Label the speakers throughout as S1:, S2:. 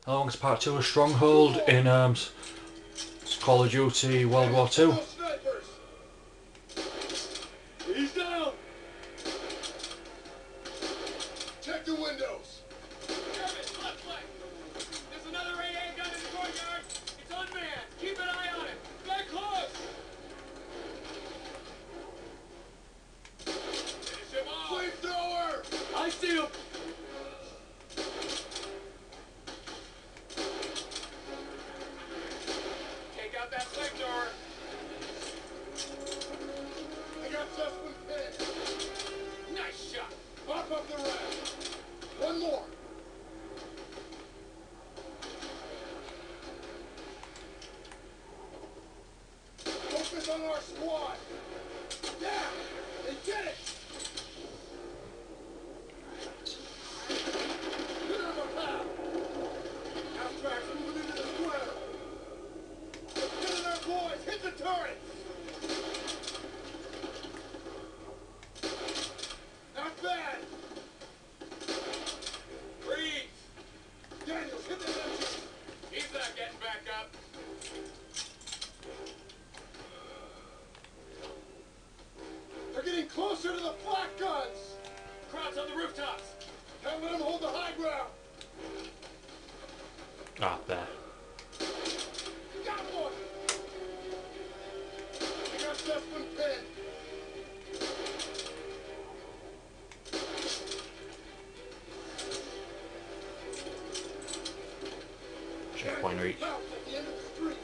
S1: along as part 2 of Stronghold in Call of Duty World War II.
S2: He's down! Check the windows!
S3: Jervis, left flank! There's another AA gun in the courtyard! It's unmanned! Keep an eye on it! Stay close! Finish him off!
S2: Flamethrower!
S3: I see him! Take out that flamethrower!
S2: I got Sussman pinned!
S3: Nice shot!
S2: Pop up the raft! One more! Focus on our squad! Yeah! They did it! Get on the path! Half-tracks moving into the square! Get in there, boys! Hit the turrets! Not bad!
S3: Freeze!
S2: Daniels, hit the engine!
S3: He's not getting back up!
S2: They're getting closer to the flak guns!
S3: Crowd's on the rooftops!
S2: Can't let them hold the high ground!
S1: Ah, there.
S2: Got one! I got Sussman pinned!
S1: Checkpoint reach.
S2: House at the end of the street!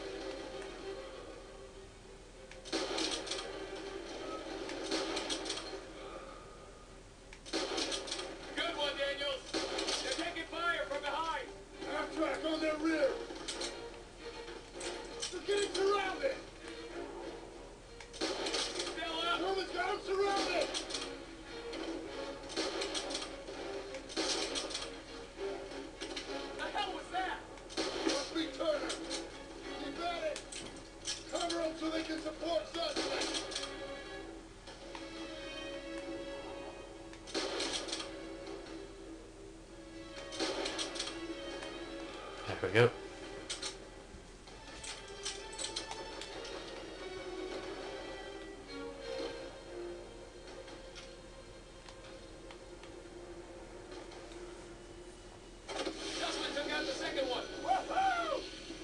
S3: Good one, Daniels! They're taking fire from behind!
S2: Half-track on their rear! They're getting surrounded!
S3: Still up!
S2: Sherman's got them surrounded!
S3: The hell was that?
S2: Must be Turner! Keep at it! Cover them so they can support suspects!
S1: There we go.
S3: Dustman took out the second one!
S2: Woohoo!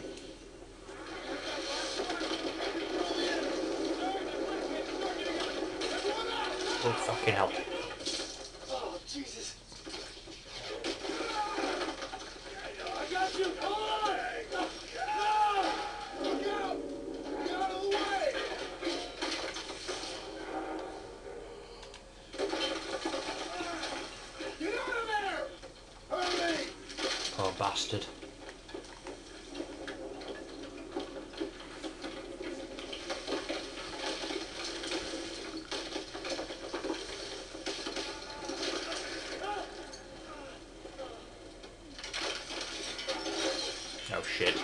S1: Oh, fucking hell.
S2: Oh, Jesus!
S3: I got you! Come on!
S2: No! Look out! Get out of the way! Get out of there! Hurry!
S1: Poor bastard. Oh shit.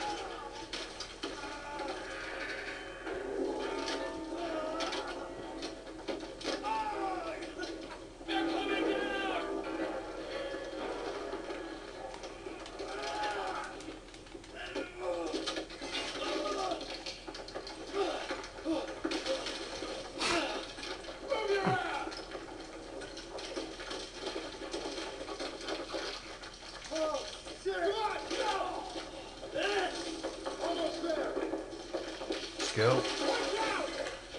S3: They're coming down!
S2: Move your ass! Oh, shit! God, no! Almost there!
S1: Let's go.
S2: Watch out!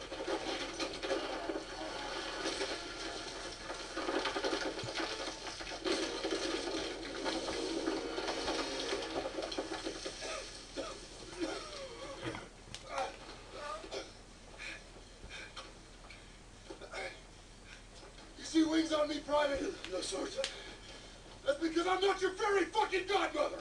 S2: You see wings on me, Private? No, Sergeant. That's because I'm not your fairy fucking godmother!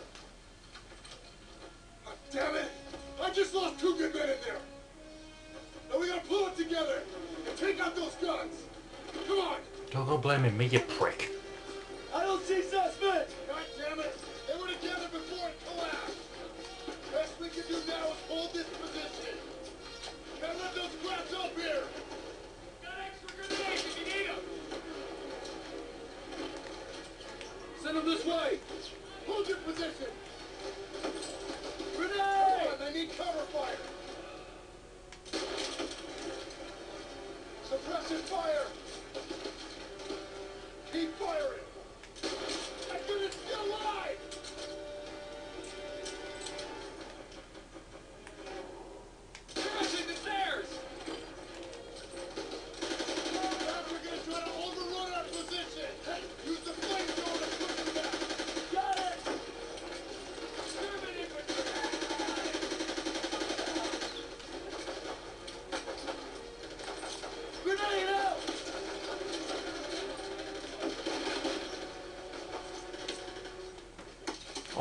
S2: God damn it! I just lost 2 good men in there! Now we gotta pull it together and take out those guns! Come on!
S1: Don't go blaming me, you prick.
S2: I don't see suspects! God damn it! They were together before it collapsed! Best we can do now is hold this position! Can't let those crabs up here!
S3: Got extra grenades if you need them!
S2: Send them this way! Hold your position!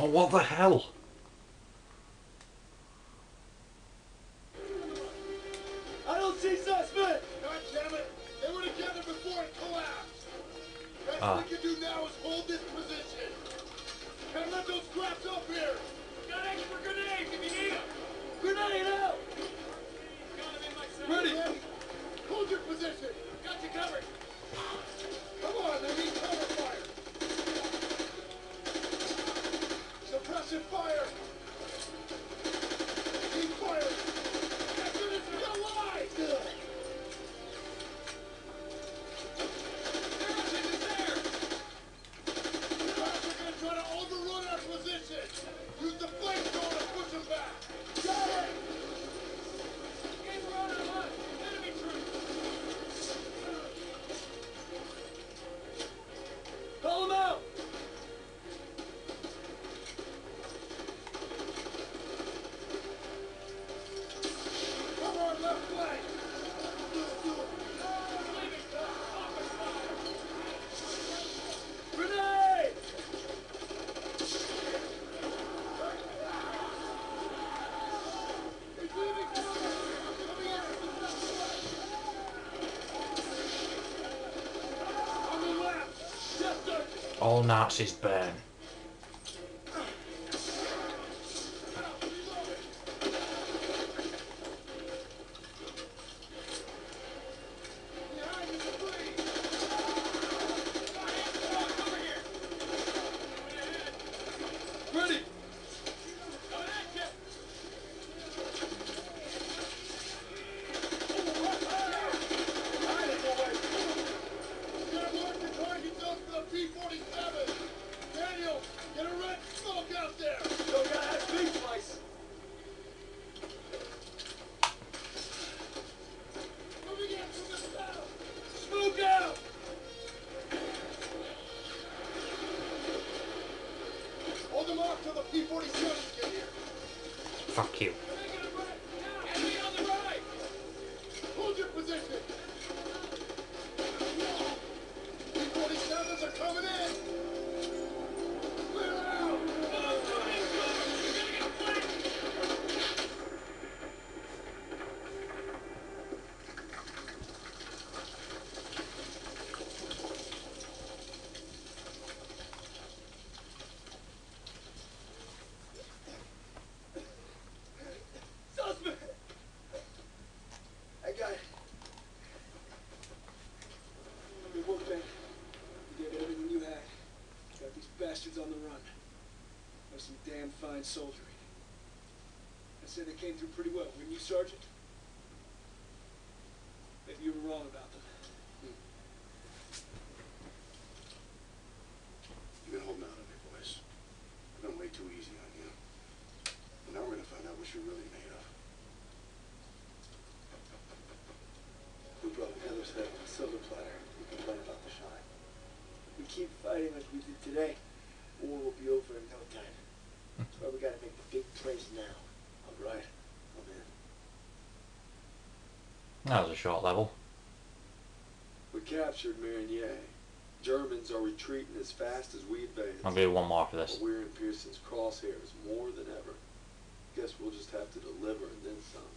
S1: Oh, what the hell?
S2: I don't see suspect! God damn it! They were together before it collapsed! Best we can do now is hold this position! Can't let those scraps up here!
S3: Got extra grenades if you need them.
S2: Grenade out!
S3: Got them in my sight.
S2: Ready? Hold your position!
S3: Got you covered.
S2: Come on, they need cover fire! Suppression fire! Keep firing! After this, we're alive!
S3: There is there.
S2: Scraps are gonna try to overrun our position! Use the flamethrower to push them back! Got it!
S3: Get run on us. Enemy troops.
S2: Call them out! Cover our left flank! Grenade! He's leaving cover! Coming in from the southwest! On the left! Just searching!
S1: All Nazis burn.
S2: Behind you, please!
S3: Over here.
S2: Ready!
S3: Coming at you.
S2: Gotta mark the target zone for the P-47! Daniel, get a red smoke out there! Still got that big slice! Moving in from the south! Smoke out! Hold them off till the P-47s get here!
S1: Fuck you.
S3: Enemy on the right.
S2: Hold your position! P-47s are coming in! Clear out! Suspect! I got it. Good work, Ben. You gave it everything you had. Got these bastards on the run. That was some damn fine soldiering. I'd say they came through pretty well, wouldn't you, Sergeant? Maybe you were wrong about them.
S4: You've been holding out on me, boys. I've been way too easy on you. And now we're gonna find out what you're really made of.
S5: We brought Heather's head on a silver platter. We complain about the shine. We keep fighting like we did today. War will be over in no time. That's why we gotta make the big plays now. All right, I'm in.
S1: That was a short level.
S6: We captured Marigny. Germans are retreating as fast as we advance.
S1: I'll give you one more for this.
S6: But we're in Pearson's crosshairs more than ever. Guess we'll just have to deliver and then some.